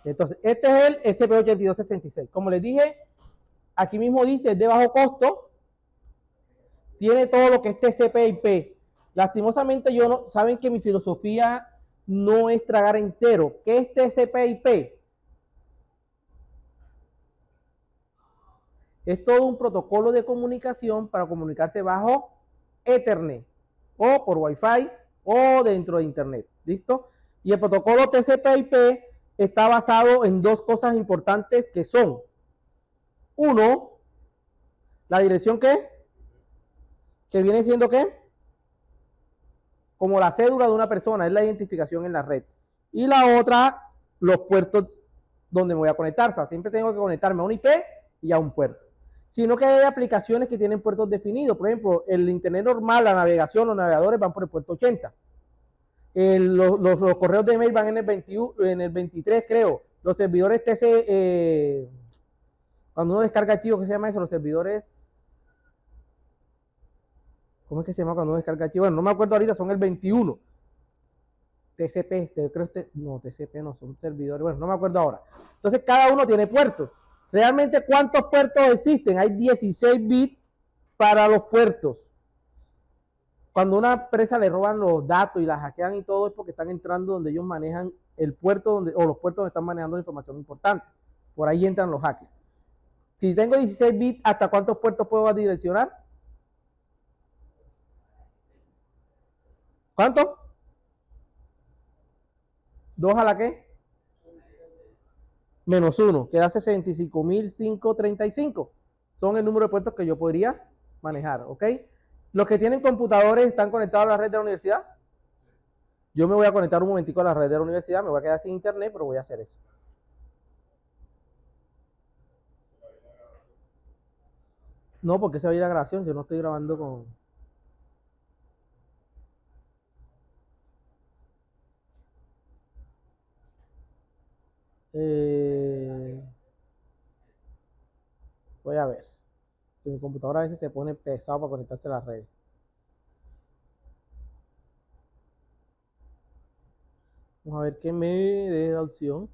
Entonces, este es el SP8266. Como les dije, aquí mismo dice, es de bajo costo, tiene todo lo que es TCP/IP. Lastimosamente, saben que mi filosofía no es tragar entero. ¿Qué es TCP/IP? Es todo un protocolo de comunicación para comunicarse bajo Ethernet o por Wi-Fi o dentro de Internet. ¿Listo? Y el protocolo TCP/IP está basado en dos cosas importantes que son: uno, la dirección que viene siendo ¿qué? Como la cédula de una persona, es la identificación en la red. Y la otra, los puertos donde me voy a conectar. O sea, siempre tengo que conectarme a un IP y a un puerto. Sino que hay aplicaciones que tienen puertos definidos. Por ejemplo, el internet normal, la navegación, los navegadores van por el puerto 80. Los correos de email van en el 21, en el 23, creo. Los servidores TC, cuando uno descarga archivos, ¿qué se llama eso? Los servidores, ¿cómo es que se llama cuando uno descarga archivos? Bueno, no me acuerdo ahorita, son el 21. TCP, creo que no, TCP no, son servidores, bueno, no me acuerdo ahora. Entonces, cada uno tiene puertos. ¿Realmente cuántos puertos existen? Hay 16 bits para los puertos. Cuando a una empresa le roban los datos y la hackean y todo, es porque están entrando donde ellos manejan el puerto o los puertos donde están manejando la información importante. Por ahí entran los hackers. Si tengo 16 bits, ¿hasta cuántos puertos puedo direccionar? ¿Cuánto? ¿2 a la qué? Menos 1, queda 65.535. Son el número de puertos que yo podría manejar, ¿ok? Los que tienen computadores están conectados a la red de la universidad. Yo me voy a conectar un momentico a la red de la universidad, me voy a quedar sin internet, pero voy a hacer eso. No, porque se va a ir la grabación, yo no estoy grabando con... Voy a ver. Que mi computadora a veces se pone pesado para conectarse a las redes. Vamos a ver qué me dé la opción.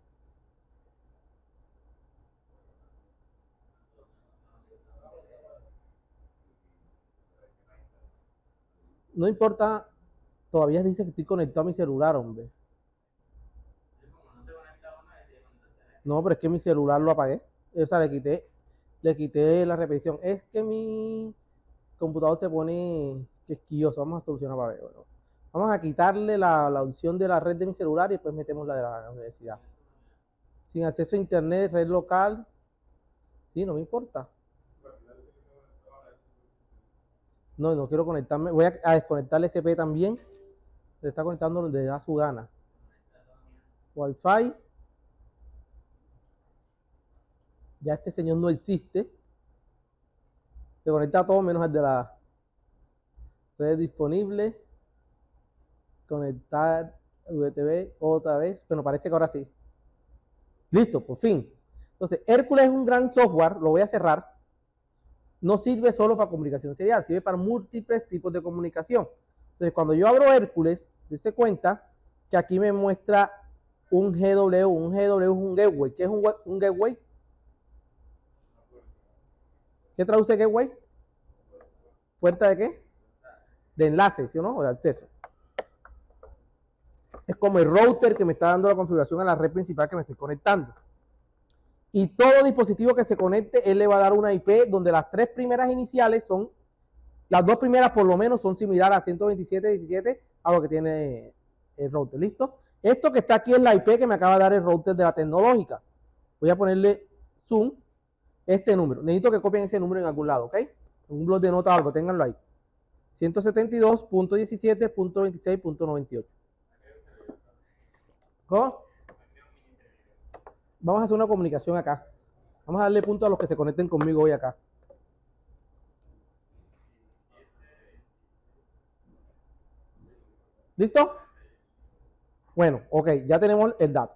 No importa, todavía dice que estoy conectado a mi celular, hombre. No, pero es que mi celular lo apagué. O sea, le quité la repetición. Es que mi computador se pone quisquilloso. Vamos a solucionar para ver. Bueno, vamos a quitarle la opción de la red de mi celular y después metemos la de la universidad. Sin acceso a internet, red local. Sí, no me importa. No, no quiero conectarme. Voy a desconectar el SP también. Le está conectando donde da su gana. Wi-Fi. Ya este señor no existe. Se conecta a todo menos al de la red disponible. Conectar UTV otra vez. Bueno, parece que ahora sí. Listo, por fin. Entonces, Hércules es un gran software. Lo voy a cerrar. No sirve solo para comunicación serial, sirve para múltiples tipos de comunicación. Entonces, cuando yo abro Hércules, se cuenta que aquí me muestra un GW. Un GW es un gateway. ¿Qué es un gateway? ¿Qué traduce gateway? ¿Puerta de qué? De enlace, ¿sí o no? O de acceso. Es como el router que me está dando la configuración a la red principal que me estoy conectando. Y todo dispositivo que se conecte, él le va a dar una IP donde las 3 primeras iniciales son, las 2 primeras por lo menos son similares a 127.17 a lo que tiene el router. ¿Listo? Esto que está aquí es la IP que me acaba de dar el router de la tecnológica. Voy a ponerle zoom, este número. Necesito que copien ese número en algún lado, ¿ok? Un blog de nota o algo, ténganlo ahí. 172.17.26.98. ¿Cómo? Vamos a hacer una comunicación acá. Vamos a darle punto a los que se conecten conmigo hoy acá. ¿Listo? Bueno, ok, ya tenemos el dato.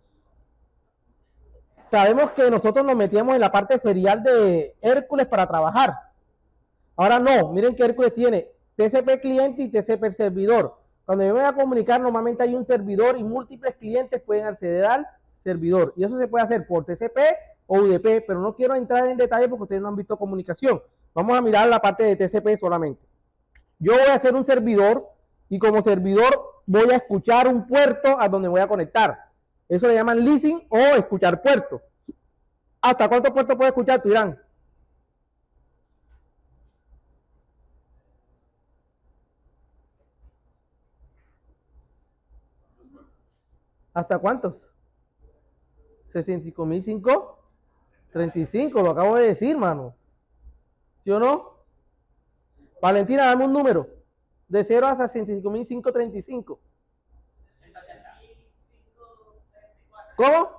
Sabemos que nosotros nos metíamos en la parte serial de Hércules para trabajar. Ahora no, miren que Hércules tiene TCP cliente y TCP servidor. Cuando yo me voy a comunicar, normalmente hay un servidor y múltiples clientes pueden acceder al servidor. Y eso se puede hacer por TCP o UDP, pero no quiero entrar en detalle porque ustedes no han visto comunicación. Vamos a mirar la parte de TCP solamente. Yo voy a hacer un servidor y como servidor voy a escuchar un puerto a donde voy a conectar. Eso le llaman listening o escuchar puertos. ¿Hasta cuántos puertos puede escuchar tu Irán? ¿Hasta cuántos? 65.535, lo acabo de decir, mano. ¿Sí o no? Valentina, dame un número. De 0 a 65.535. ¿Cómo?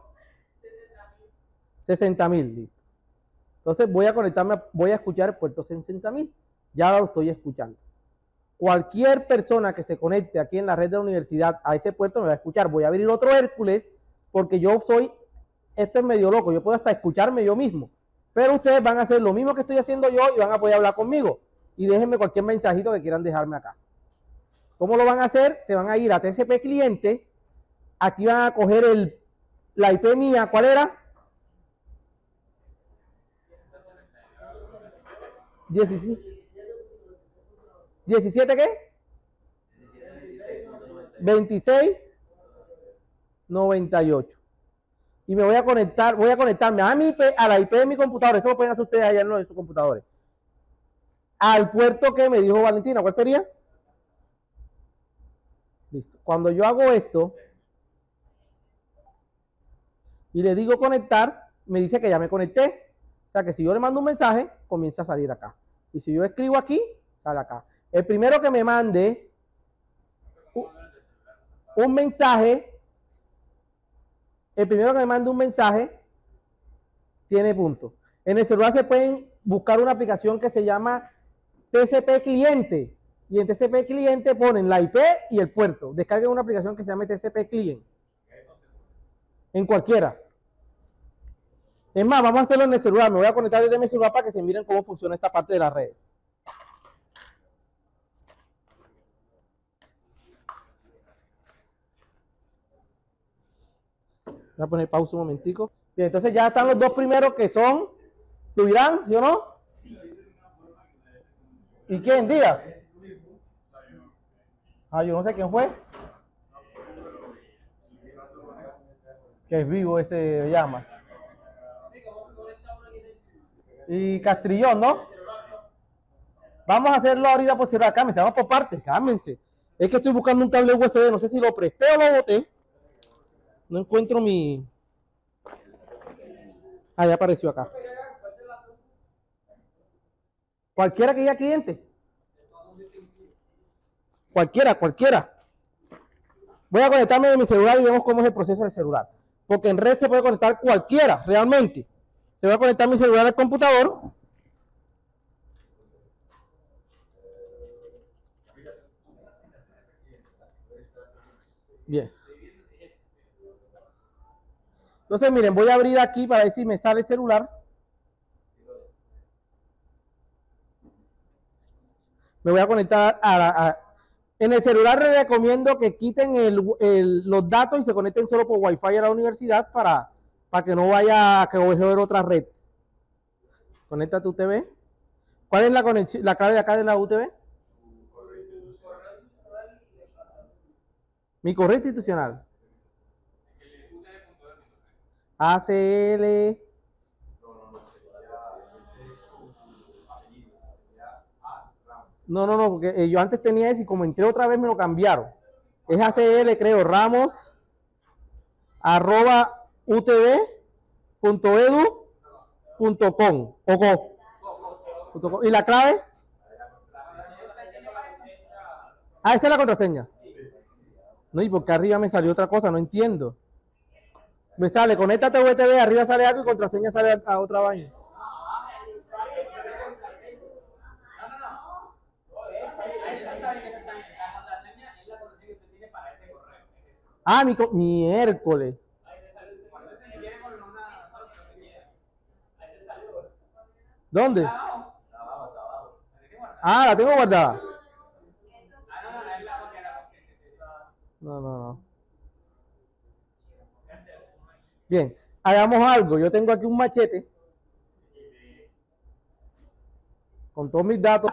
60.000, listo. Entonces voy a conectarme, voy a escuchar el puerto 60.000. Ya lo estoy escuchando. Cualquier persona que se conecte aquí en la red de la universidad a ese puerto me va a escuchar. Voy a abrir otro Hércules porque yo soy, esto es medio loco, yo puedo hasta escucharme yo mismo. Pero ustedes van a hacer lo mismo que estoy haciendo yo y van a poder hablar conmigo. Y déjenme cualquier mensajito que quieran dejarme acá. ¿Cómo lo van a hacer? Se van a ir a TCP cliente. Aquí van a coger la IP mía. ¿Cuál era? 17 qué? 2698. Y me voy a conectarme a la IP de mi computador. Eso lo pueden hacer ustedes allá en sus computadores. Al puerto que me dijo Valentina, ¿cuál sería? Listo. Cuando yo hago esto y le digo conectar, me dice que ya me conecté. O sea que si yo le mando un mensaje, comienza a salir acá. Y si yo escribo aquí, sale acá. El primero que me mande un mensaje, tiene punto. En el celular se pueden buscar una aplicación que se llama TCP cliente. Y en TCP cliente ponen la IP y el puerto. Descarguen una aplicación que se llama TCP cliente. En cualquiera. Es más, vamos a hacerlo en el celular. Me voy a conectar desde mi celular para que se miren cómo funciona esta parte de la red. Voy a poner pausa un momentico. Bien, entonces ya están los dos primeros que son tu Irán, ¿sí o no? ¿Y quién? Díaz. Ah, yo no sé quién fue. Que es vivo ese llama. Y Castrillón, ¿no? Vamos a hacerlo ahorita por celular. Cálmense, vamos por partes, cálmense. Es que estoy buscando un cable USB, no sé si lo presté o lo boté. No encuentro mi... Ah, ya apareció acá. Cualquiera que haya cliente. Cualquiera. Voy a conectarme de mi celular y vemos cómo es el proceso del celular. Porque en red se puede conectar cualquiera, realmente. Se va a conectar mi celular al computador. Bien. Entonces, miren, voy a abrir aquí para ver si me sale el celular. Me voy a conectar en el celular les recomiendo que quiten los datos y se conecten solo por Wi-Fi a la universidad para que no vaya a coger otra red. Conecta tu UTV. ¿Cuál es la conexión, la clave de acá de la UTV? Mi correo institucional. ACL. No, porque yo antes tenía ese y como entré otra vez me lo cambiaron. Es ACL, creo, Ramos @utv.edu.com o ¿Y la clave? Ah, esta es la contraseña. No, y porque arriba me salió otra cosa, no entiendo. Me sale, conéctate a UTV, arriba sale algo y contraseña sale a otra vaina. Ah, miércoles. ¿Dónde? Ah, la tengo guardada. No. Bien, hagamos algo. Yo tengo aquí un machete con todos mis datos.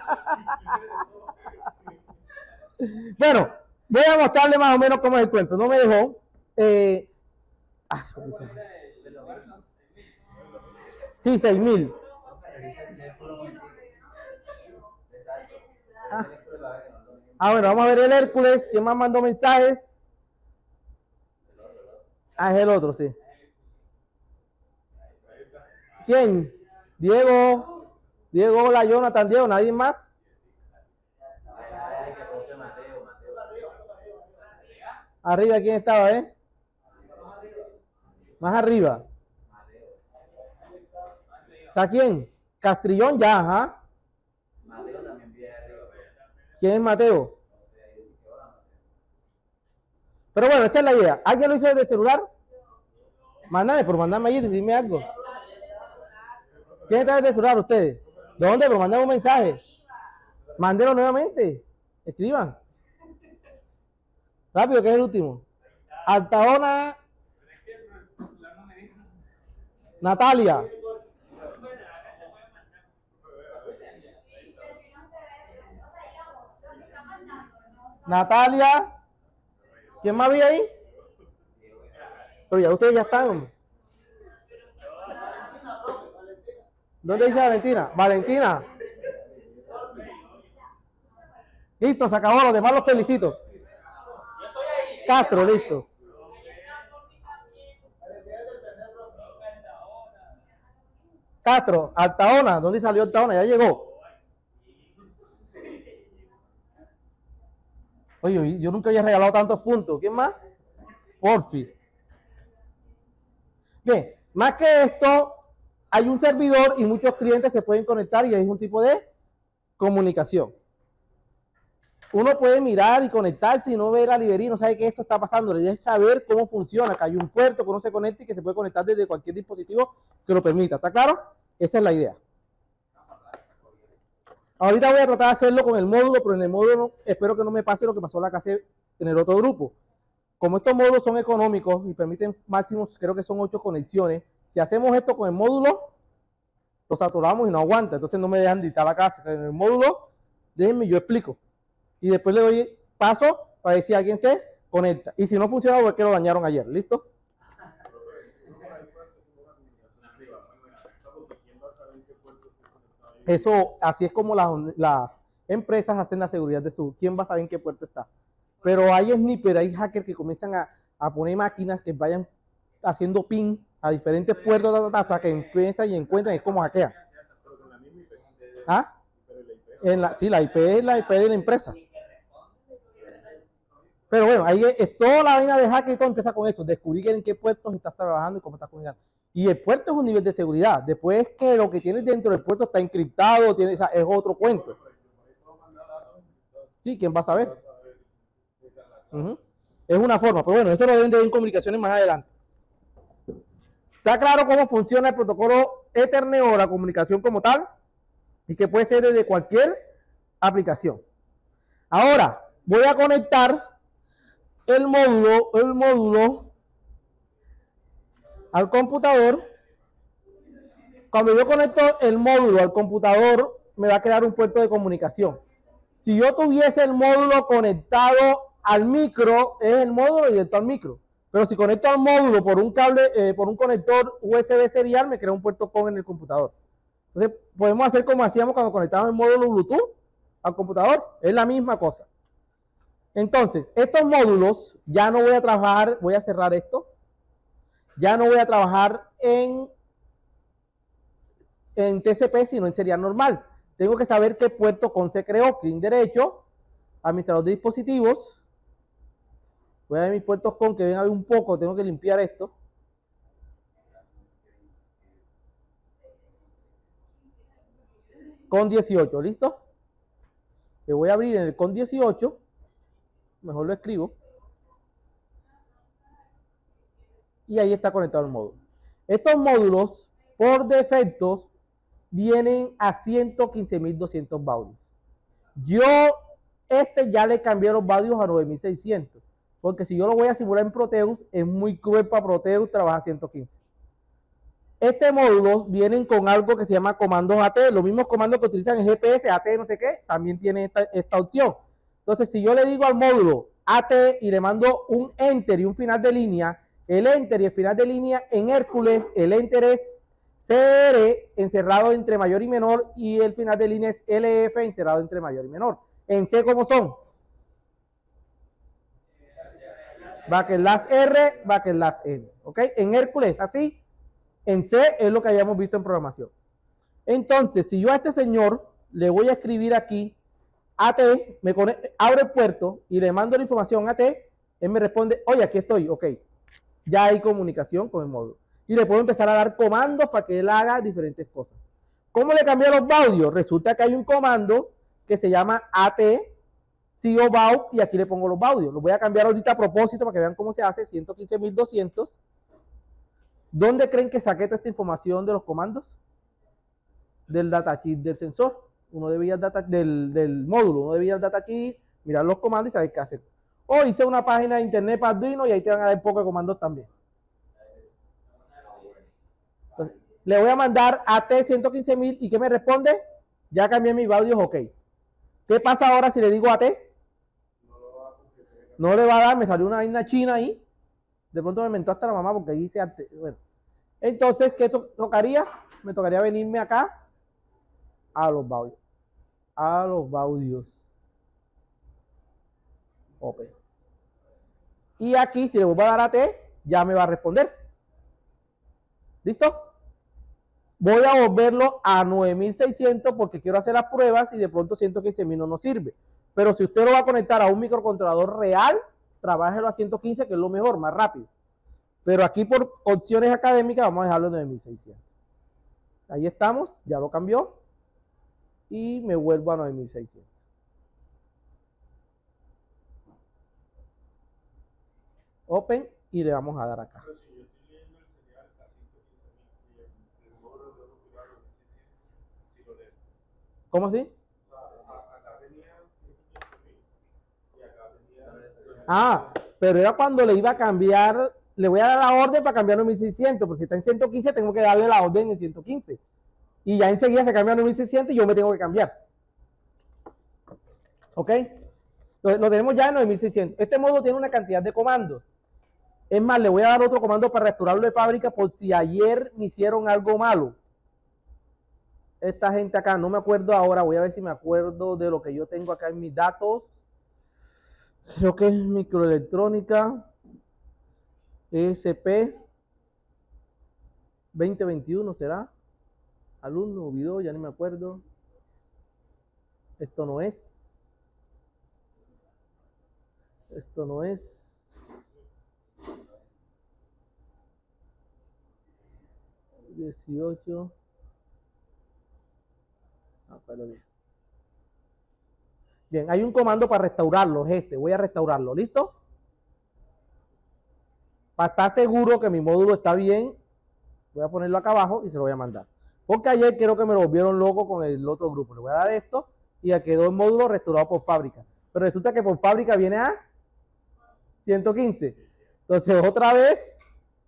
Bueno, voy a mostrarle más o menos cómo es el cuento. No me dejó. Sí, 6.000. Bueno, vamos a ver el Hércules. ¿Quién más mandó mensajes? Es el otro, sí. ¿Quién? Diego. Diego, hola, Jonathan, Diego, ¿nadie más? Arriba, ¿quién estaba, Más arriba. ¿Está quién? Castrillón ya, ajá. Mateo también viene arriba. ¿Quién es Mateo? Pero bueno, esa es la idea. ¿Alguien lo hizo desde el celular? Mándame, por mandarme ahí, dime algo. ¿Quién está desde el celular? ¿Ustedes? ¿Dónde? Pero manden un mensaje. Mándenlo nuevamente. Escriban. Rápido, que es el último. Altaona. Natalia. Natalia. ¿Quién más había ahí? Pero ya ustedes ya están. ¿Dónde dice Valentina? Valentina. Listo, se acabó. Los demás los felicito. Castro, listo. Castro, Altaona. ¿Dónde salió Altaona? Ya llegó. Oye, yo nunca había regalado tantos puntos. ¿Quién más? Porfi. Bien, más que esto, hay un servidor y muchos clientes se pueden conectar y es un tipo de comunicación. Uno puede mirar y conectarse y no ver a librería, no sabe que esto está pasando. La idea es saber cómo funciona, que hay un puerto que uno se conecta y que se puede conectar desde cualquier dispositivo que lo permita. ¿Está claro? Esta es la idea. Ahorita voy a tratar de hacerlo con el módulo, pero en el módulo espero que no me pase lo que pasó la clase en el otro grupo. Como estos módulos son económicos y permiten máximos, creo que son 8 conexiones, si hacemos esto con el módulo, lo saturamos y no aguanta, entonces no me dejan dictar la clase. Entonces, en el módulo, déjenme, yo explico. Y después le doy paso para ver si alguien se conecta. Y si no funciona, pues que lo dañaron ayer. ¿Listo? Eso, así es como las empresas hacen la seguridad de su... ¿Quién va a saber en qué puerto está? Pero hay sniper, hay hackers que comienzan a poner máquinas que vayan haciendo ping a diferentes puertos hasta que empiezan y encuentran, es como hackean. ¿Ah? Sí, la IP es la IP de la empresa. Pero bueno, ahí es toda la vaina de hacker y todo empieza con esto, descubrir en qué puertos estás trabajando y cómo estás comunicando. Y el puerto es un nivel de seguridad. Después que lo que tienes dentro del puerto está encriptado, es otro cuento. Sí, ¿quién va a saber? Es una forma, pero bueno, eso lo deben de ver en comunicaciones más adelante. ¿Está claro cómo funciona el protocolo Ethernet o la comunicación como tal? Y que puede ser desde cualquier aplicación. Ahora, voy a conectar el módulo al computador. Cuando yo conecto el módulo al computador, me va a crear un puerto de comunicación. Si yo tuviese el módulo conectado al micro, es el módulo directo al micro. Pero si conecto al módulo por un cable, por un conector USB serial, me crea un puerto COM en el computador. Entonces, podemos hacer como hacíamos cuando conectábamos el módulo Bluetooth al computador. Es la misma cosa. Entonces, estos módulos, ya no voy a trabajar, voy a cerrar esto. Ya no voy a trabajar en TCP, sino en serial normal. Tengo que saber qué puerto COM se creó, clic derecho, administrador de dispositivos. Voy a ver mis puertos COM, que ven a ver un poco, tengo que limpiar esto. COM 18, ¿listo? Le voy a abrir en el COM 18, mejor lo escribo. Y ahí está conectado el módulo. Estos módulos, por defecto, vienen a 115.200 baudios. Yo, ya le cambié los baudios a 9.600. Porque si yo lo voy a simular en Proteus, es muy cruel para Proteus trabajar 115. Este módulo vienen con algo que se llama comandos AT, los mismos comandos que utilizan en GPS, AT no sé qué, también tiene esta opción. Entonces, si yo le digo al módulo AT y le mando un enter y un final de línea, el enter y el final de línea en Hércules, el enter es CR encerrado entre mayor y menor y el final de línea es LF encerrado entre mayor y menor. En C, ¿cómo son? Bucket last R, bucket last N. ¿Ok? En Hércules, así. En C es lo que hayamos visto en programación. Entonces, si yo a este señor le voy a escribir aquí AT, abre el puerto y le mando la información AT, él me responde, oye, aquí estoy, ok. Ya hay comunicación con el módulo. Y le puedo empezar a dar comandos para que él haga diferentes cosas. ¿Cómo le cambié los baudios? Resulta que hay un comando que se llama AT, COBAU, y aquí le pongo los baudios. Los voy a cambiar ahorita a propósito para que vean cómo se hace, 115.200. ¿Dónde creen que saqué toda esta información de los comandos? Del datakit del sensor. Uno debía del módulo, uno debía el datakit, mirar los comandos y saber qué hacer. O hice una página de internet para Arduino y ahí te van a dar poco de comandos también. Entonces, le voy a mandar AT 115.000 y ¿qué me responde? Ya cambié mis audios, ok. ¿Qué pasa ahora si le digo AT? No le va a dar, me salió una vaina china ahí. De pronto me mentó hasta la mamá porque ahí dice AT. Bueno. Entonces, ¿qué tocaría? Me tocaría venirme acá a los baudios. A los baudios. Open. Y aquí, si le vuelvo a dar a T, ya me va a responder. ¿Listo? Voy a volverlo a 9600 porque quiero hacer las pruebas y de pronto 115.000 no nos sirve. Pero si usted lo va a conectar a un microcontrolador real, trabájelo a 115, que es lo mejor, más rápido. Pero aquí por opciones académicas vamos a dejarlo en 9600. Ahí estamos, ya lo cambió. Y me vuelvo a 9600. Open y le vamos a dar acá. ¿Cómo así? Ah, pero era cuando le iba a cambiar, le voy a dar la orden para cambiar a 1600, porque si está en 115 tengo que darle la orden en 115. Y ya enseguida se cambia a 9600 y yo me tengo que cambiar. ¿Ok? Entonces lo tenemos ya en 9600. Este módulo tiene una cantidad de comandos. Es más, le voy a dar otro comando para restaurarlo de fábrica por si ayer me hicieron algo malo. Esta gente acá, no me acuerdo ahora, voy a ver si me acuerdo de lo que yo tengo acá en mis datos. Creo que es microelectrónica ESP 2021, ¿será? Alumno, video, ya ni me acuerdo. Esto no es. Esto no es. $18. Bien, hay un comando para restaurarlo, es este. Voy a restaurarlo, ¿listo? Para estar seguro que mi módulo está bien, voy a ponerlo acá abajo y se lo voy a mandar. Porque ayer creo que me lo volvieron loco con el otro grupo. Le voy a dar esto y ya quedó el módulo restaurado por fábrica. Pero resulta que por fábrica viene a 115. Entonces otra vez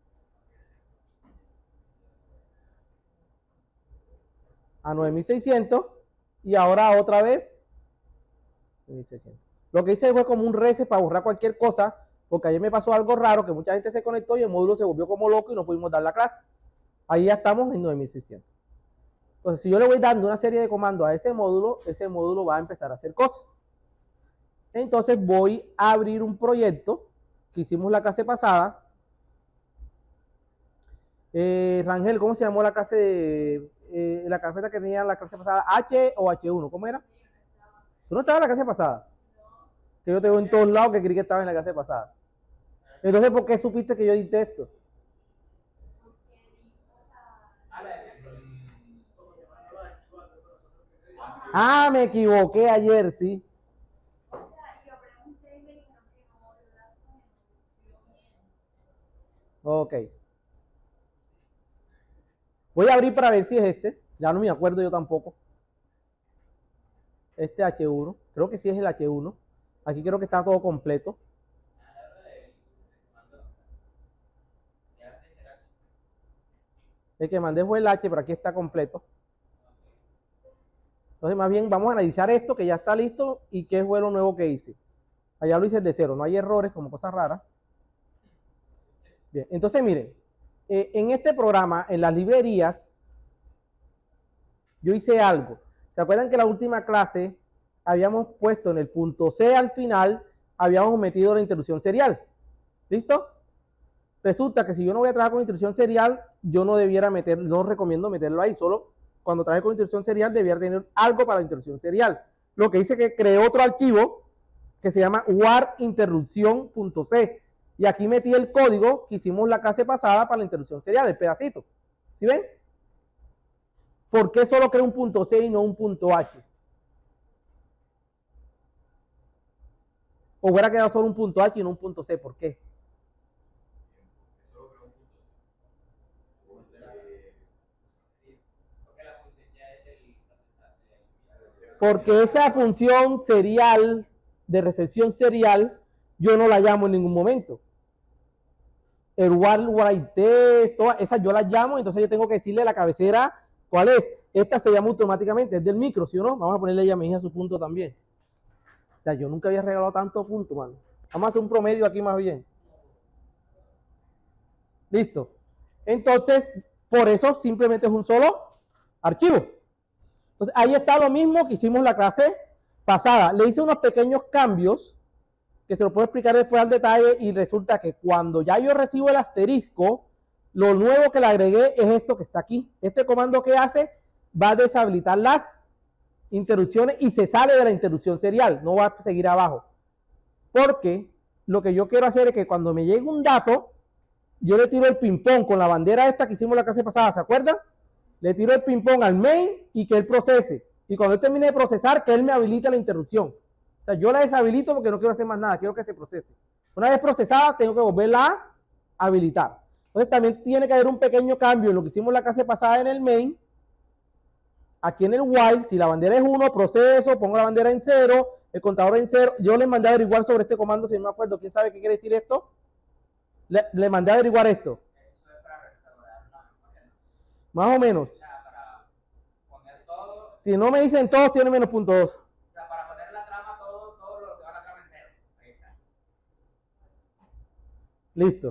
a 9600 y ahora otra vez 9600. Lo que hice fue como un reset para borrar cualquier cosa, porque ayer me pasó algo raro, que mucha gente se conectó y el módulo se volvió como loco y no pudimos dar la clase. Ahí ya estamos en 9600. Entonces, si yo le voy dando una serie de comandos a ese módulo va a empezar a hacer cosas. Entonces voy a abrir un proyecto que hicimos la clase pasada. Rangel, ¿cómo se llamó la clase de la carpeta que tenía la clase pasada? ¿H o H1? ¿Cómo era? ¿Tú no estabas en la clase pasada? Que yo te veo en todos lados que creí que estaba en la clase pasada. Entonces, ¿por qué supiste que yo edité esto? Ah, me equivoqué ayer, sí. Ok. Voy a abrir para ver si es este. Ya no me acuerdo yo tampoco. Este H1. Creo que sí es el H1. Aquí creo que está todo completo. El que mandé fue el H, pero aquí está completo. Entonces, más bien vamos a analizar esto que ya está listo y qué fue lo nuevo que hice. Allá lo hice de cero, no hay errores como cosas raras. Bien, entonces miren, en este programa, en las librerías, yo hice algo. ¿Se acuerdan que en la última clase habíamos puesto en el punto C al final, habíamos metido la introducción serial? ¿Listo? Resulta que si yo no voy a trabajar con introducción serial, yo no debiera meter, no recomiendo meterlo ahí, solo cuando trabaje con introducción serial debiera tener algo para la introducción serial. Lo que hice que creé otro archivo que se llama warinterrupción.c y aquí metí el código que hicimos la clase pasada para la introducción serial, el pedacito. ¿Sí ven? ¿Por qué solo creo un punto C y no un punto H? ¿O hubiera quedado solo un punto H y no un punto C? ¿Por qué? Porque esa función serial, de recepción serial, yo no la llamo en ningún momento. El write, esa yo la llamo, entonces yo tengo que decirle a la cabecera cuál es. Esta se llama automáticamente, es del micro, ¿sí o no? Vamos a ponerle ya a mi hija su punto también. O sea, yo nunca había regalado tantos puntos, mano. Vamos a hacer un promedio aquí más bien. Listo. Entonces, por eso simplemente es un solo archivo. Entonces, ahí está lo mismo que hicimos la clase pasada. Le hice unos pequeños cambios que se lo puedo explicar después al detalle y resulta que cuando ya yo recibo el asterisco, lo nuevo que le agregué es esto que está aquí. Este comando que hace va a deshabilitar las interrupciones y se sale de la interrupción serial, no va a seguir abajo. Porque lo que yo quiero hacer es que cuando me llegue un dato, yo le tiro el ping-pong con la bandera esta que hicimos la clase pasada, ¿se acuerdan? Le tiro el ping-pong al main y que él procese. Y cuando él termine de procesar, que él me habilite la interrupción. O sea, yo la deshabilito porque no quiero hacer más nada, quiero que se procese. Una vez procesada, tengo que volverla a habilitar. Entonces también tiene que haber un pequeño cambio en lo que hicimos la clase pasada en el main. Aquí en el while, si la bandera es 1, proceso, pongo la bandera en 0, el contador en 0. Yo les mandé a averiguar sobre este comando, si no me acuerdo, ¿quién sabe qué quiere decir esto? Le mandé a averiguar esto. Más o menos. Si no me dicen todos, tiene menos punto 2. O sea, para poner la trama, todo lo que va a la trama en 0. Ahí está. Listo.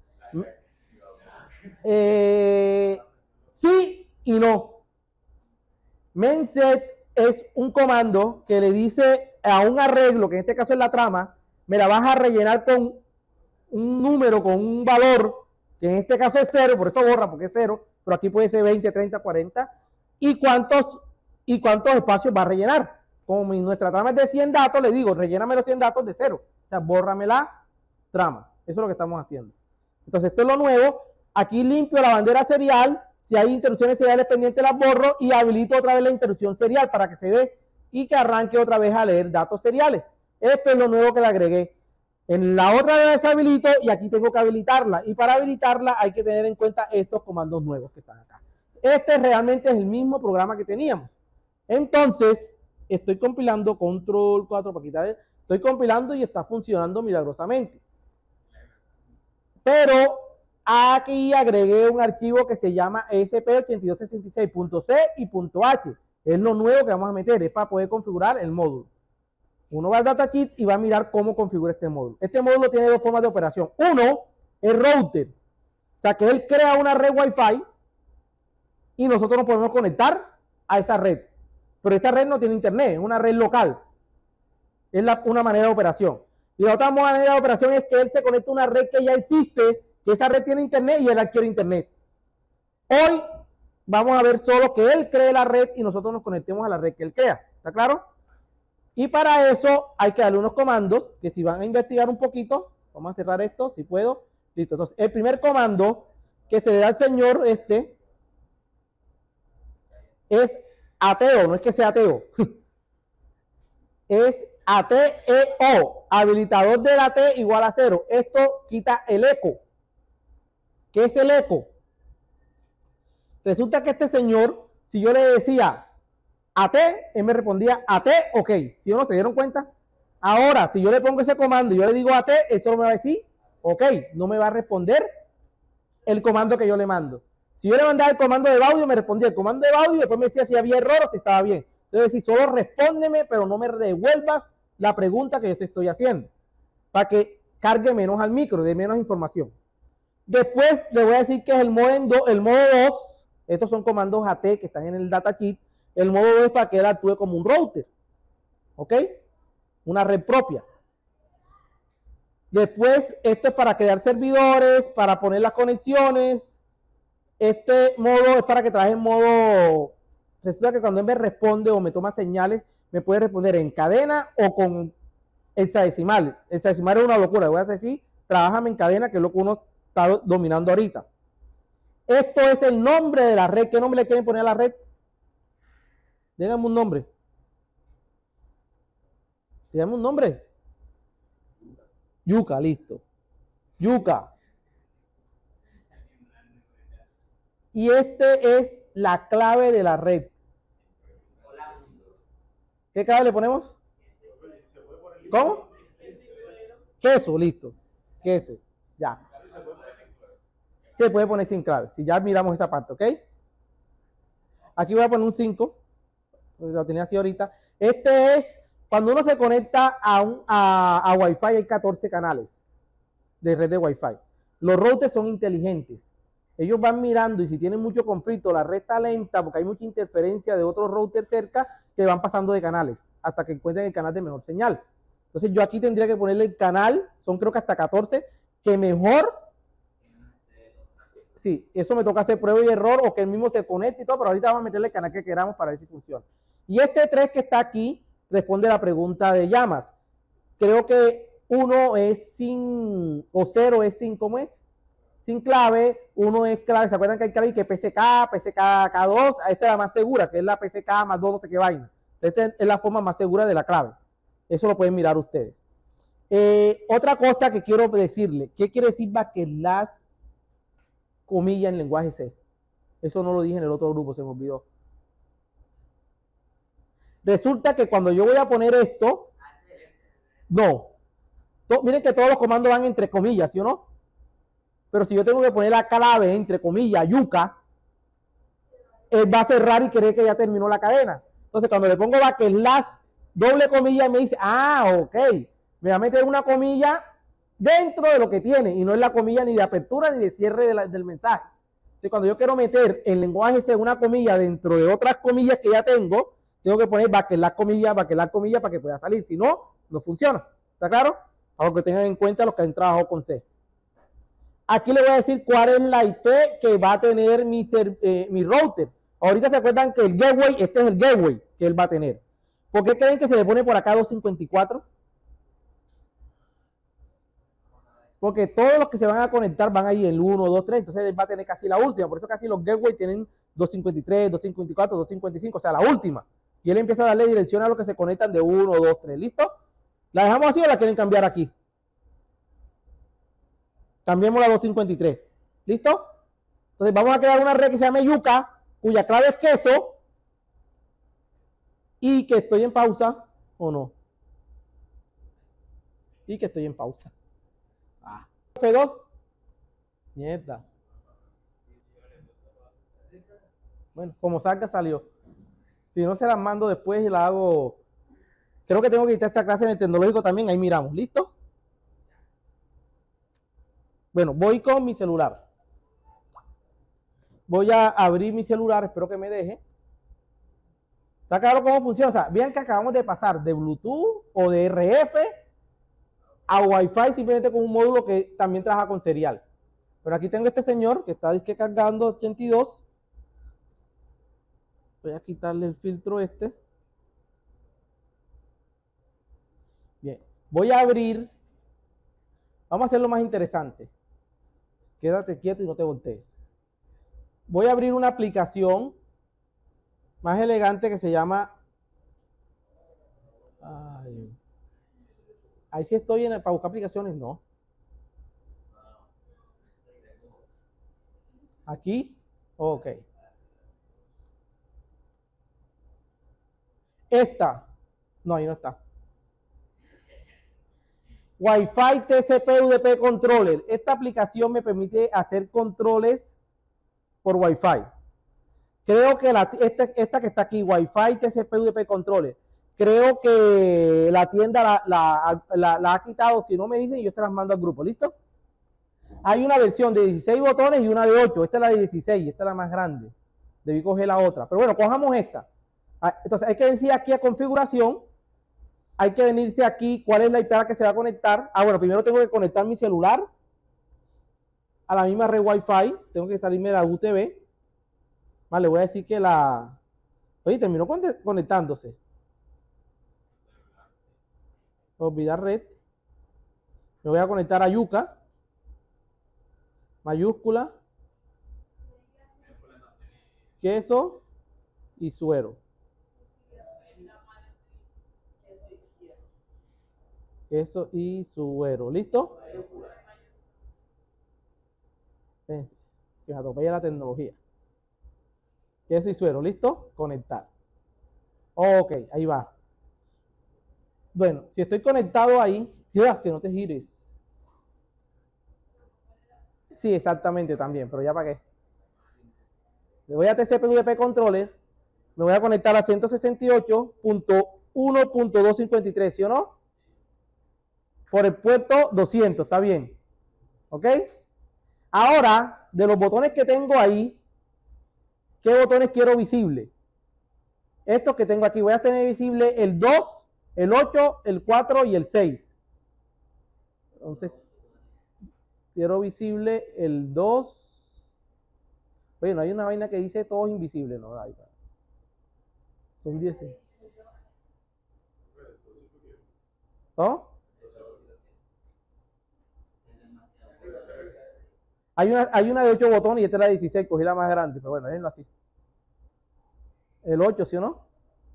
Sí y no. Mainset es un comando que le dice a un arreglo, que en este caso es la trama, me la vas a rellenar con un número, con un valor, que en este caso es 0, por eso borra, porque es 0, pero aquí puede ser 20, 30, 40, y cuántos espacios va a rellenar. Como nuestra trama es de 100 datos, le digo, relléname los 100 datos de 0, o sea, bórrame la trama. Eso es lo que estamos haciendo. Entonces, esto es lo nuevo. Aquí limpio la bandera serial. Si hay interrupciones seriales pendientes, las borro y habilito otra vez la interrupción serial para que se dé y que arranque otra vez a leer datos seriales. Esto es lo nuevo que le agregué. En la otra vez habilito y aquí tengo que habilitarla. Y para habilitarla hay que tener en cuenta estos comandos nuevos que están acá. Este realmente es el mismo programa que teníamos. Entonces, estoy compilando, control 4 para quitar, estoy compilando y está funcionando milagrosamente. Pero aquí agregué un archivo que se llama SP8266.c y .h. Es lo nuevo que vamos a meter, es para poder configurar el módulo. Uno va al datakit y va a mirar cómo configura este módulo. Este módulo tiene dos formas de operación. Uno es router, o sea que él crea una red Wi-Fi y nosotros nos podemos conectar a esa red. Pero esa red no tiene internet, es una red local. Es una manera de operación. Y la otra manera de operación es que él se conecta a una red que ya existe, que esa red tiene internet y él adquiere internet. Hoy vamos a ver solo que él cree la red y nosotros nos conectemos a la red que él crea. ¿Está claro? Y para eso hay que darle unos comandos que si van a investigar un poquito, vamos a cerrar esto, si puedo. Listo. Entonces, el primer comando que se le da al señor es ateo, no es que sea ateo. Es ATEO, habilitador de la T igual a 0. Esto quita el eco. ¿Qué es el eco? Resulta que este señor, si yo le decía AT, él me respondía AT, ok. ¿Sí o no? ¿Se dieron cuenta? Ahora, si yo le pongo ese comando y yo le digo AT, él solo me va a decir ok. No me va a responder el comando que yo le mando. Si yo le mandaba el comando de audio, me respondía el comando de audio y después me decía si había error o si estaba bien. Entonces, si solo respóndeme, pero no me devuelvas la pregunta que yo te estoy haciendo, para que cargue menos al micro, de menos información. Después le voy a decir que es el modo 2. Estos son comandos AT que están en el datasheet. El modo 2 es para que él actúe como un router. ¿Ok? Una red propia. Después, esto es para crear servidores, para poner las conexiones. Este modo es para que trabaje en modo... Resulta que cuando él me responde o me toma señales, me puede responder en cadena o con hexadecimal. Hexadecimal es una locura. Voy a decir, trabájame en cadena, que es lo que uno está dominando ahorita. Esto es el nombre de la red. ¿Qué nombre le quieren poner a la red? Díganme un nombre. Díganme un nombre. Yuca, listo. Yuca. Y este es la clave de la red. ¿Qué clave le ponemos? ¿Cómo? Queso, listo. Queso, ya. Se puede poner sin clave. Si ya miramos esta parte, ¿ok? Aquí voy a poner un 5. Lo tenía así ahorita. Este es cuando uno se conecta a Wi-Fi, hay 14 canales de red de Wi-Fi. Los routers son inteligentes. Ellos van mirando y si tienen mucho conflicto, la red está lenta porque hay mucha interferencia de otros routers cerca, que van pasando de canales hasta que encuentren el canal de mejor señal. Entonces yo aquí tendría que ponerle el canal, son creo que hasta 14, que mejor... Sí, eso me toca hacer prueba y error o que el mismo se conecte y todo, pero ahorita vamos a meterle el canal que queramos para ver si funciona. Y este 3 que está aquí responde a la pregunta de llamas. Creo que 1 es sin, o 0 es sin, ¿cómo es? Sin clave, 1 es clave. ¿Se acuerdan que hay clave que PCK, PCK2? Esta es la más segura, que es la PCK más 2, no sé qué vaina. Esta es la forma más segura de la clave. Eso lo pueden mirar ustedes. Otra cosa que quiero decirle, ¿qué quiere decir backslash comilla en lenguaje C? Eso no lo dije en el otro grupo, se me olvidó. Resulta que cuando yo voy a poner esto, no. Miren que todos los comandos van entre comillas, ¿sí o no? Pero si yo tengo que poner la clave entre comillas, yuca, él va a cerrar y cree que ya terminó la cadena. Entonces, cuando le pongo backslash, doble comilla, me dice, ok, me va a meter una comilla dentro de lo que tiene, y no es la comilla ni de apertura ni de cierre del mensaje. Entonces, cuando yo quiero meter en lenguaje C una comilla dentro de otras comillas que ya tengo que poner backslash comilla, para que pueda salir. Si no, no funciona. ¿Está claro? Para que tengan en cuenta los que han trabajado con C. Aquí le voy a decir cuál es la IP que va a tener mi router. Ahorita se acuerdan que el gateway, este es el gateway que él va a tener. ¿Por qué creen que se le pone por acá 254? Porque todos los que se van a conectar van ahí el 1, 2, 3. Entonces él va a tener casi la última. Por eso casi los gateways tienen 253, 254, 255. O sea, la última. Y él empieza a darle dirección a los que se conectan de 1, 2, 3. ¿Listo? ¿La dejamos así o la quieren cambiar aquí? Cambiemos la 253. ¿Listo? Entonces vamos a crear una red que se llama yuca, cuya clave es queso. Y que estoy en pausa o no. Y que estoy en pausa. F2. Mierda. Bueno, como salga, salió. Si no, se las mando después y la hago. Creo que tengo que quitar esta clase en el tecnológico también. Ahí miramos. ¿Listo? Bueno, voy con mi celular. Voy a abrir mi celular. Espero que me deje. ¿Está claro cómo funciona? O sea, vean que acabamos de pasar de Bluetooth o de RF a Wi-Fi simplemente con un módulo que también trabaja con serial. Pero aquí tengo este señor que está cargando 82. Voy a quitarle el filtro este. Bien, voy a abrir. Vamos a hacerlo más interesante. Quédate quieto y no te voltees. Voy a abrir una aplicación más elegante que se llama... Ahí sí estoy para buscar aplicaciones, no. Aquí, ok. Esta, no, ahí no está. Wi-Fi TCP UDP Controller. Esta aplicación me permite hacer controles por Wi-Fi. Creo que esta que está aquí, Wi-Fi TCP/UDP Controller, creo que la tienda la ha quitado. Si no me dicen, yo se las mando al grupo. ¿Listo? Hay una versión de 16 botones y una de 8. Esta es la de 16, esta es la más grande. Debí coger la otra. Pero bueno, cojamos esta. Entonces hay que venir aquí a configuración. Hay que venirse aquí, cuál es la IP a la que se va a conectar. Bueno, primero tengo que conectar mi celular a la misma red Wi-Fi. Tengo que salirme de la UTV. Vale, voy a decir que la... Oye, terminó conectándose. Olvidar red. Me voy a conectar a Yuka. Mayúscula. Queso y suero. Queso y suero. ¿Listo? Que atropella la tecnología. Queso y suero. ¿Listo? Conectar. Ok, ahí va. Bueno, si estoy conectado ahí, que no te gires. Sí, exactamente también, pero ya para qué. Le voy a TCP/UDP Controller. Me voy a conectar a 168.1.253, ¿sí o no? Por el puerto 200, está bien. ¿Ok? Ahora, de los botones que tengo ahí, ¿qué botones quiero visible? Estos que tengo aquí, voy a tener visible el 2, el 8, el 4 y el 6. Entonces, quiero visible el 2. Oye, no hay una vaina que dice todos invisibles, ¿no? Ahí va. Son 10. ¿No? Hay una de 8 botones y esta es la de 16, cogí la más grande, pero bueno, déjenlo así. El 8, ¿sí o no?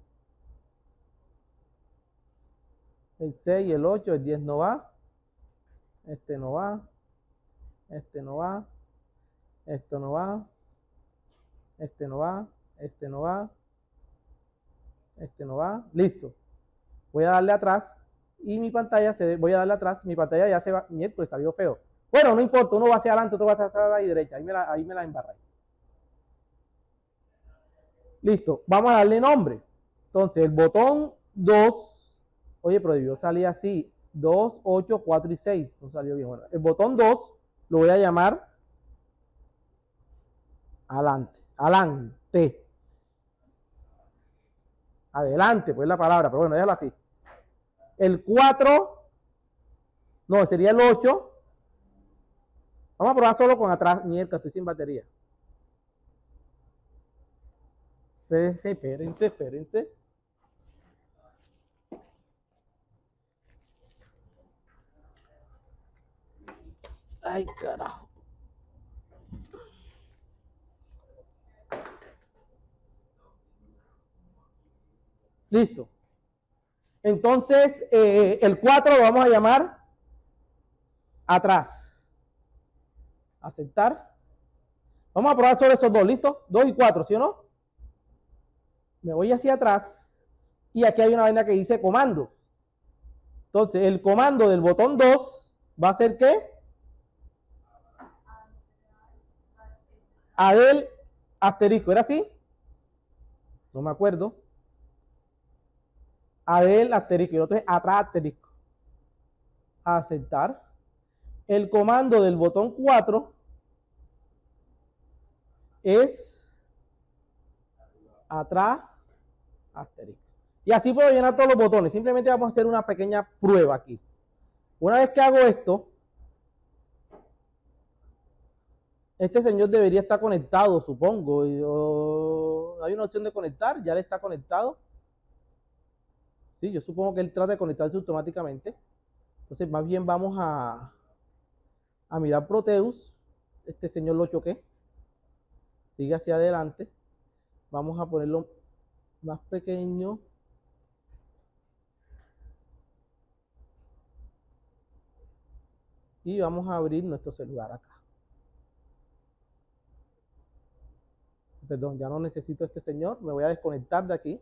El 6, el 8, el 10 no va. Este no va. Este no va. Esto no va. Este no va. Este no va. Este no va. Listo. Voy a darle atrás y mi pantalla voy a darle atrás. Mi pantalla ya se va. Miércoles salió feo. Bueno, no importa. Uno va hacia adelante, otro va hacia la derecha. Ahí me la embarré. Listo. Vamos a darle nombre. Entonces, el botón 2. Oye, pero debió salir así. 2, 8, 4 y 6. No salió bien. Bueno, el botón 2 lo voy a llamar adelante. Adelante. Adelante, pues es la palabra, pero bueno, déjalo así. El 4, no, sería el 8. Vamos a probar solo con atrás. Mierda, estoy sin batería. Espérense. Ay, carajo. Listo. Entonces, el 4 lo vamos a llamar atrás. Aceptar. Vamos a probar solo esos dos, ¿listo? 2 y 4, ¿sí o no? Me voy hacia atrás y aquí hay una vaina que dice comandos. Entonces, el comando del botón 2 va a ser ¿qué? Adel asterisco, ¿era así? No me acuerdo. Adel asterisco y el otro es atrás asterisco. Aceptar. El comando del botón 4 es atrás asterisco. Y así puedo llenar todos los botones. Simplemente vamos a hacer una pequeña prueba aquí. Una vez que hago esto, este señor debería estar conectado, supongo. Hay una opción de conectar, ya le está conectado. Sí, yo supongo que él trata de conectarse automáticamente. Entonces, más bien vamos a mirar Proteus. Este señor lo choqué. Sigue hacia adelante. Vamos a ponerlo más pequeño. Y vamos a abrir nuestro celular acá. Perdón, ya no necesito este señor. Me voy a desconectar de aquí.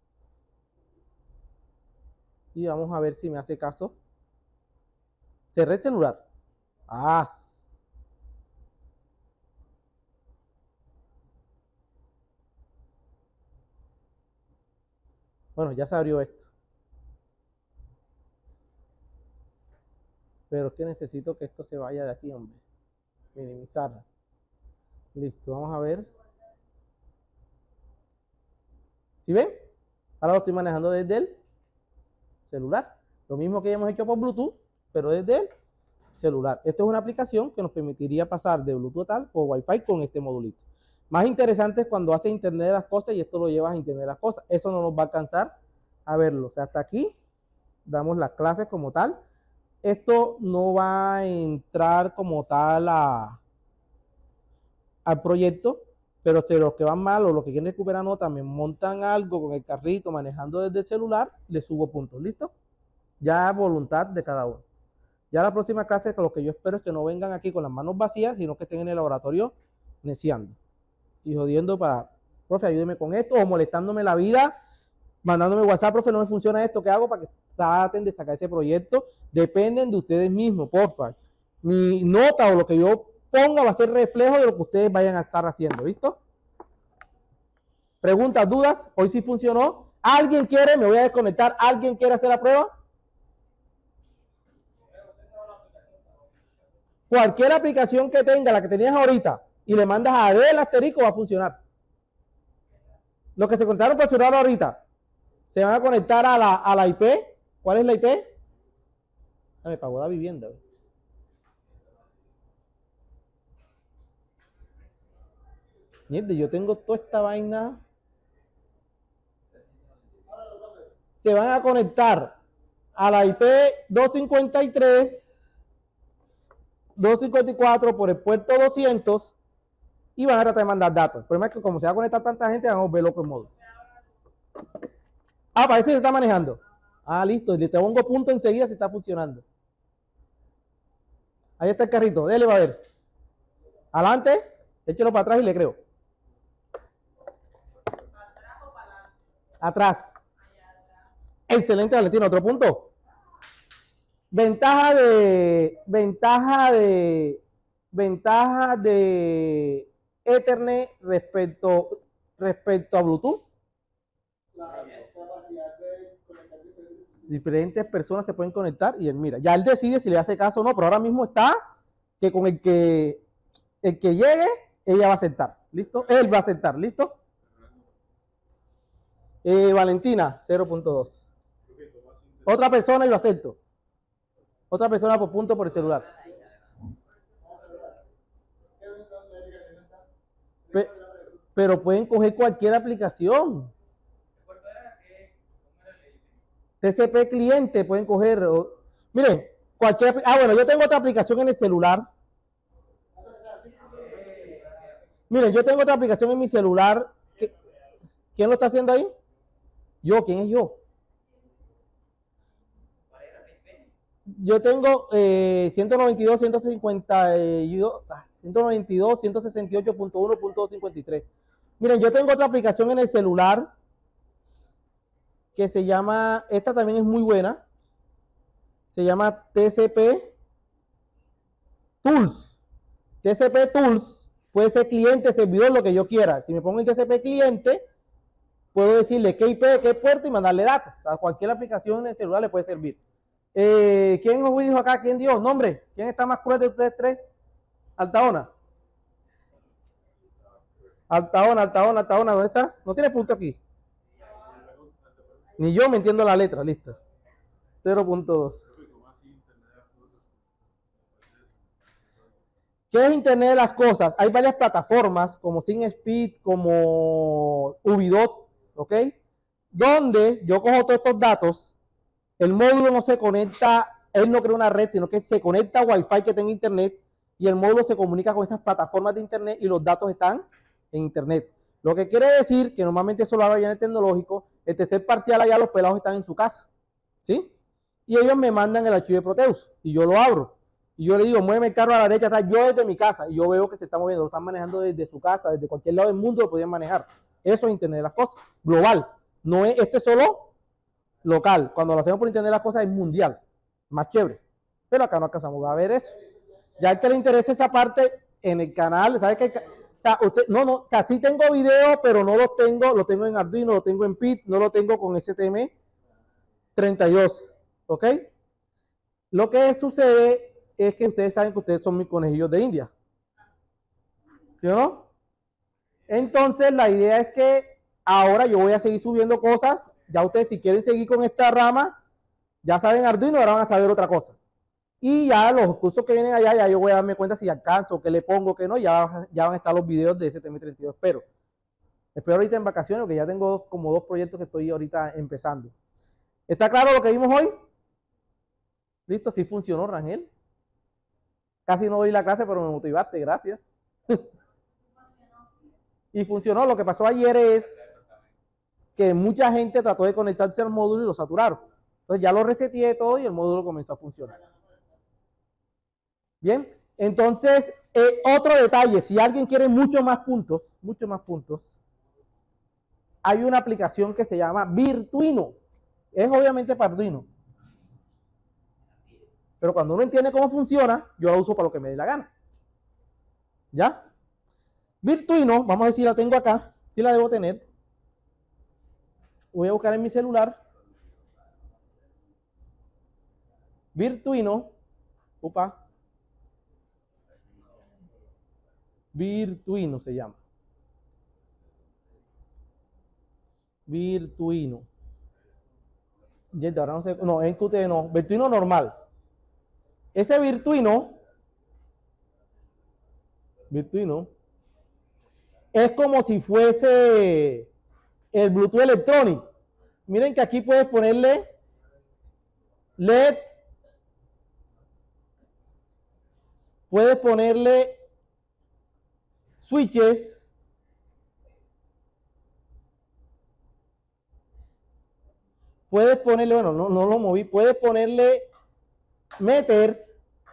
Y vamos a ver si me hace caso. Cerré el celular. Bueno, ya se abrió esto. Pero es que necesito que esto se vaya de aquí, hombre. Minimizarla. Listo, vamos a ver. ¿Sí ven? Ahora lo estoy manejando desde el celular. Lo mismo que ya hemos hecho por Bluetooth, pero desde el celular. Esta es una aplicación que nos permitiría pasar de Bluetooth tal o Wi-Fi con este modulito. Más interesante es cuando hace Internet de las cosas y esto lo llevas a Internet de las cosas. Eso no nos va a alcanzar a verlo. O sea, hasta aquí damos las clases como tal. Esto no va a entrar como tal al proyecto, pero si los que van mal o los que quieren recuperar notas me montan algo con el carrito manejando desde el celular, les subo puntos. ¿Listo? Ya a voluntad de cada uno. Ya la próxima clase, lo que yo espero es que no vengan aquí con las manos vacías, sino que estén en el laboratorio neciando y jodiendo para, profe, ayúdeme con esto, o molestándome la vida, mandándome WhatsApp, profe, no me funciona esto, ¿qué hago para que traten de sacar ese proyecto? Dependen de ustedes mismos, porfa. Mi nota o lo que yo ponga va a ser reflejo de lo que ustedes vayan a estar haciendo, ¿listo? Preguntas, dudas, hoy sí funcionó. ¿Alguien quiere? Me voy a desconectar. ¿Alguien quiere hacer la prueba? Cualquier aplicación que tenga, la que tenías ahorita, y le mandas a del asterisco, va a funcionar. Los que se conectaron por celular ahorita, se van a conectar a la IP. ¿Cuál es la IP? Me pagó la vivienda. Mierda, yo tengo toda esta vaina. Se van a conectar a la IP 254 por el puerto 200 y van a tratar de mandar datos. El problema es que como se va a conectar tanta gente, vamos a ver loco en modo. Parece que se está manejando. Listo, le te pongo punto enseguida si está funcionando. Ahí está el carrito, dele, va a ver. Adelante, échelo para atrás y le creo. Atrás. Excelente, Valentina. Otro punto. Ventaja de Ethernet respecto a Bluetooth. Diferentes personas se pueden conectar y él mira. Ya él decide si le hace caso o no, pero ahora mismo está que con el que llegue, ella va a aceptar. ¿Listo? Él va a aceptar. ¿Listo? Valentina, 0.2. Otra persona y lo acepto. Otra persona por punto por el celular. Pero pueden coger cualquier aplicación. TCP cliente pueden coger. Miren, cualquier. Bueno, yo tengo otra aplicación en el celular. Miren, yo tengo otra aplicación en mi celular. ¿Quién lo está haciendo ahí? Yo, ¿quién es yo? Yo tengo 192, 168.1.253. Miren, yo tengo otra aplicación en el celular que se llama, esta también es muy buena, se llama TCP Tools. TCP Tools puede ser cliente, servidor, lo que yo quiera. Si me pongo en TCP cliente, puedo decirle qué IP, qué puerto y mandarle datos. A cualquier aplicación en el celular le puede servir. ¿Quién os dijo acá? ¿Quién dio? ¿Nombre? ¿Quién está más cruel de ustedes tres? Altaona. Altaona, ¿dónde está? No tiene punto aquí. Ni yo me entiendo la letra, listo. 0.2. ¿Qué es Internet de las cosas? Hay varias plataformas como SingSpeed, como Uvidot, ¿ok? Donde yo cojo todos estos datos, el módulo no se conecta, él no crea una red, sino que se conecta a Wi-Fi que tenga Internet y el módulo se comunica con esas plataformas de Internet y los datos están en Internet. Lo que quiere decir que normalmente eso lo hago ya en el tecnológico, el tercer parcial allá los pelados están en su casa, ¿sí? Y ellos me mandan el archivo de Proteus y yo lo abro. Y yo le digo, muéveme el carro a la derecha, atrás, yo desde mi casa. Y yo veo que se está moviendo, lo están manejando desde su casa, desde cualquier lado del mundo lo podían manejar. Eso es Internet de las cosas, global. No es solo local. Cuando lo hacemos por Internet de las cosas es mundial. Más chévere. Pero acá no alcanzamos a ver eso. Ya al que le interesa esa parte, en el canal, ¿sabes qué? O sea, o sea, sí tengo video, pero no lo tengo en Arduino, lo tengo en PIT, no lo tengo con STM32, ¿ok? Lo que sucede es que ustedes saben que ustedes son mis conejillos de India, ¿sí o no? Entonces, la idea es que ahora yo voy a seguir subiendo cosas, ya ustedes si quieren seguir con esta rama, ya saben Arduino, ahora van a saber otra cosa. Y ya los cursos que vienen allá, ya yo voy a darme cuenta si alcanzo, qué le pongo, qué no, ya van a estar los videos de STM32, espero ahorita en vacaciones, porque ya tengo como 2 proyectos que estoy ahorita empezando. ¿Está claro lo que vimos hoy? Listo, sí funcionó, Rangel. Casi no doy la clase, pero me motivaste, gracias. Y funcionó. Lo que pasó ayer es que mucha gente trató de conectarse al módulo y lo saturaron. Entonces ya lo reseteé todo y el módulo comenzó a funcionar. Bien, entonces, otro detalle, si alguien quiere muchos más puntos, hay una aplicación que se llama Virtuino. Es obviamente para Arduino. Pero cuando uno entiende cómo funciona, yo la uso para lo que me dé la gana. ¿Ya? Virtuino, vamos a ver si la tengo acá, si la debo tener. Voy a buscar en mi celular. Virtuino. Virtuino se llama. Virtuino. Ahora no sé, no, en Qt no, Virtuino normal. Ese Virtuino es como si fuese el Bluetooth Electronic. Miren que aquí puedes ponerle LED, puedes ponerle switches, puedes ponerle, bueno, no lo moví, puedes ponerle meters,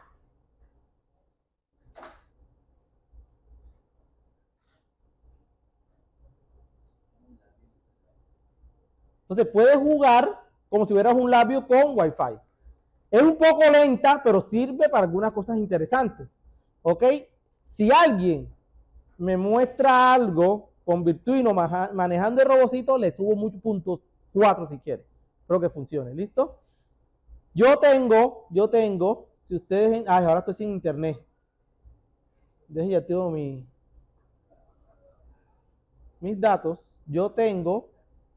entonces puedes jugar como si hubieras un labio con Wi-Fi. Es un poco lenta, pero sirve para algunas cosas interesantes. ¿Ok? Si alguien me muestra algo con Virtuino manejando el robocito, le subo muchos puntos, 4 si quiere. Espero que funcione. ¿Listo? Yo tengo, si ustedes, ahora estoy sin internet. Deje ya tengo mis datos. Yo tengo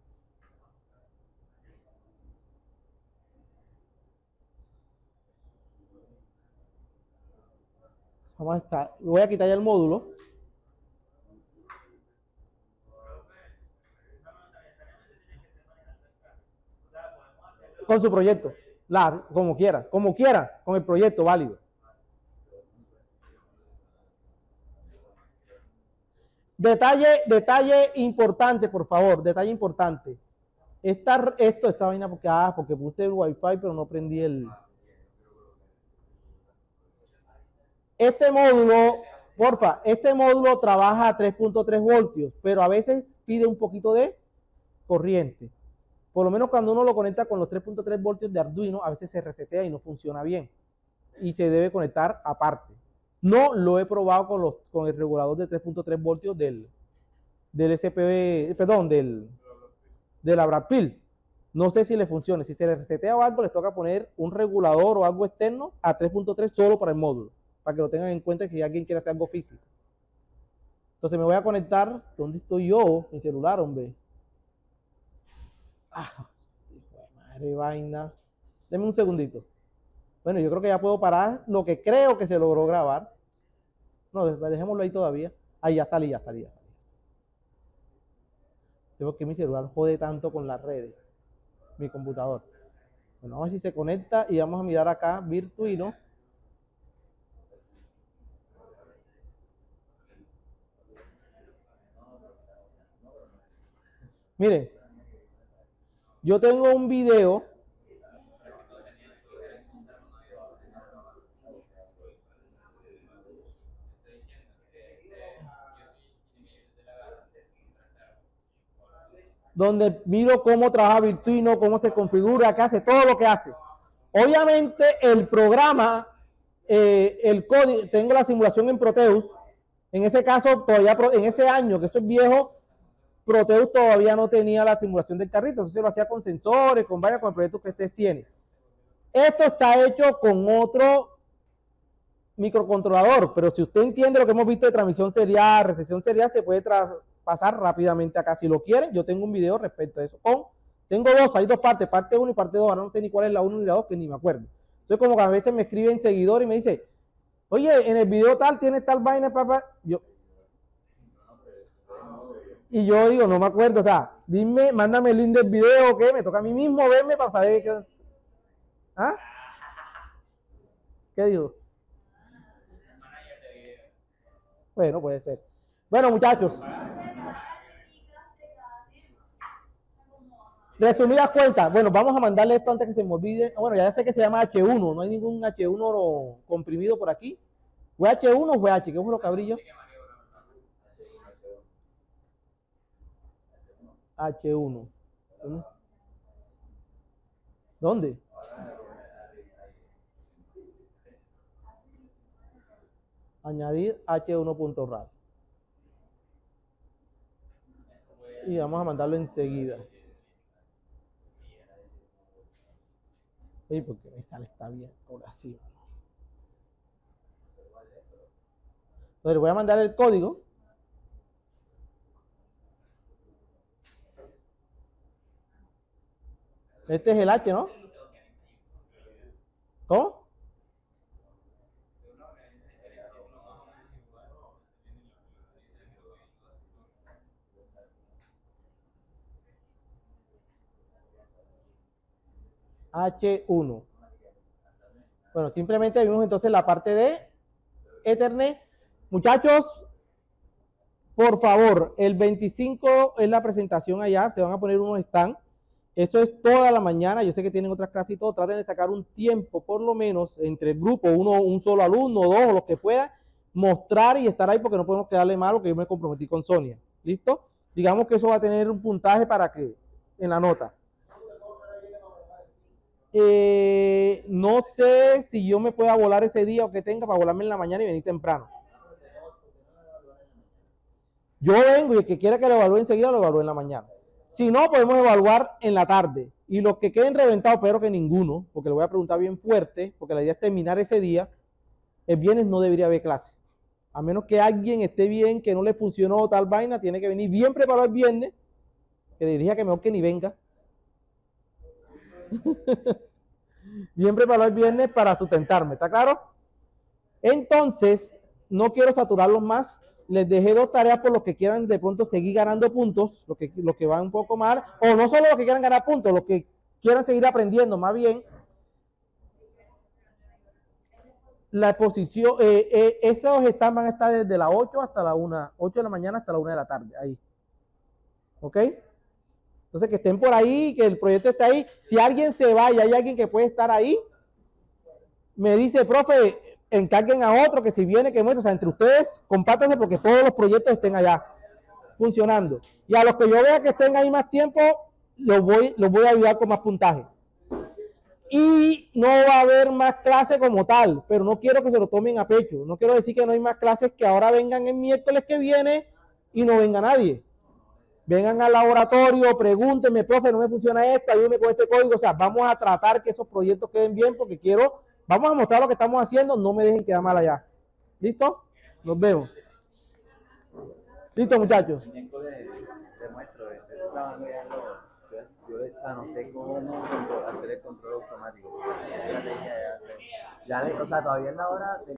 voy a quitar ya el módulo. Con su proyecto, como quiera, con el proyecto válido. Detalle importante, por favor, detalle importante. Esta vaina porque puse el Wi-Fi, pero no prendí el... Este módulo, porfa, este módulo trabaja a 3.3 voltios, pero a veces pide un poquito de corriente. Por lo menos cuando uno lo conecta con los 3.3 voltios de Arduino, a veces se resetea y no funciona bien. Y se debe conectar aparte. No lo he probado con el regulador de 3.3 voltios del la Brad-Pill. No sé si le funciona. Si se le resetea o algo, les toca poner un regulador o algo externo a 3.3 solo para el módulo. Para que lo tengan en cuenta si alguien quiere hacer algo físico. Entonces me voy a conectar. ¿Dónde estoy yo? Mi celular, hombre. Madre vaina. Deme un segundito. Bueno, yo creo que ya puedo parar lo que creo que se logró grabar. No, dejémoslo ahí todavía. Ahí ya salí. Sé por qué mi celular jode tanto con las redes. Mi computador. Bueno, vamos a ver si se conecta y vamos a mirar acá Virtuino. Miren, yo tengo un video donde miro cómo trabaja Virtuino, cómo se configura, qué hace, todo lo que hace. Obviamente el programa, el código, tengo la simulación en Proteus, En ese caso, todavía en ese año, que eso es viejo, Proteus todavía no tenía la simulación del carrito, entonces lo hacía con sensores, con varios, con el proyecto que ustedes tienen. Esto está hecho con otro microcontrolador, pero si usted entiende lo que hemos visto de transmisión serial, recepción serial, se puede pasar rápidamente acá. Si lo quieren, yo tengo un video respecto a eso. Tengo dos, hay dos partes, parte 1 y parte 2, ahora no sé ni cuál es la 1 ni la 2, que ni me acuerdo. Entonces como que a veces me escriben seguidor y me dice, oye, en el video tal, tiene tal vaina, papá. Y yo digo, no me acuerdo, o sea, dime, mándame el link del video, ¿qué? Me toca a mí mismo verme para saber qué. ¿Ah? ¿Qué digo? Bueno, puede ser. Bueno, muchachos. Resumidas cuentas, bueno, vamos a mandarle esto antes que se me olvide. Bueno, ya sé que se llama H1, no hay ningún H1 comprimido por aquí. ¿Fue H1 o fue H? ¿Qué fue lo cabrillo? H1. ¿Dónde? Añadir H1.RAR. Y vamos a mandarlo enseguida. Sí, porque me sale, está bien, ahora sí. Entonces le voy a mandar el código. Este es el H, ¿no? ¿Cómo? H1. Bueno, simplemente vimos entonces la parte de Ethernet. Muchachos, por favor, el 25 es la presentación allá, se van a poner unos stand. Eso es toda la mañana, yo sé que tienen otras clases y todo, traten de sacar un tiempo, por lo menos, entre el grupo, un solo alumno, dos, o los que puedan, mostrar y estar ahí porque no podemos quedarle mal lo que yo me comprometí con Sonia. ¿Listo? Digamos que eso va a tener un puntaje para que, en la nota. No sé si yo me pueda volar ese día o que tenga para volarme en la mañana y venir temprano. Yo vengo y el que quiera que lo evalúe enseguida lo evalúe en la mañana. Si no, podemos evaluar en la tarde. Y los que queden reventados, pero que ninguno, porque le voy a preguntar bien fuerte, porque la idea es terminar ese día, el viernes no debería haber clase. A menos que alguien esté bien, que no le funcionó tal vaina, tiene que venir bien preparado el viernes, que diría que mejor que ni venga. Bien preparado el viernes para sustentarme, ¿está claro? Entonces, no quiero saturarlos más. Les dejé dos tareas por los que quieran de pronto seguir ganando puntos, los que van un poco mal, o no solo los que quieran ganar puntos, los que quieran seguir aprendiendo, más bien. La exposición, esos van a estar desde las 8 hasta la 1, 8 de la mañana hasta la 1 de la tarde, ahí. ¿Ok? Entonces, que estén por ahí, que el proyecto esté ahí. Si alguien se va y hay alguien que puede estar ahí, me dice, profe, encarguen a otro que si viene, que muestre. O sea, entre ustedes, compártanse porque todos los proyectos estén allá funcionando. Y a los que yo vea que estén ahí más tiempo, los voy a ayudar con más puntaje. Y no va a haber más clases como tal, pero no quiero que se lo tomen a pecho. No quiero decir que no hay más clases, que ahora vengan el miércoles que viene y no venga nadie. Vengan al laboratorio, pregúntenme, profe, no me funciona esto, ayúdenme con este código. O sea, vamos a tratar que esos proyectos queden bien porque vamos a mostrar lo que estamos haciendo, no me dejen quedar mal allá. ¿Listo? Nos vemos. ¿Listo, muchachos? No sé cómo hacer el control automático. Ya, o sea, todavía es la hora de